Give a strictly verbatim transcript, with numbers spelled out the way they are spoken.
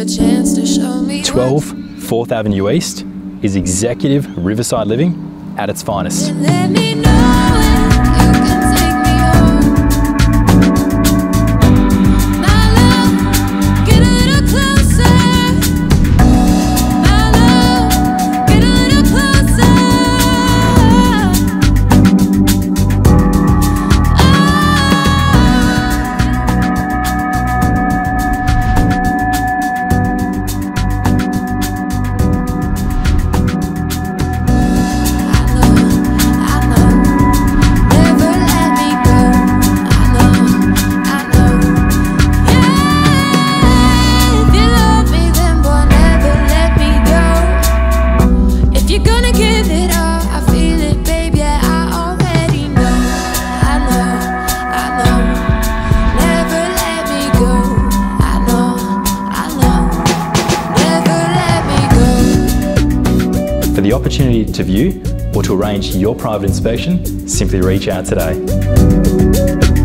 a chance to show me twelve fourth Avenue East is executive riverside living at its finest. let me know if you can take me home. My love, get a little closer. My love, get a little closer. For the opportunity to view or to arrange your private inspection, simply reach out today.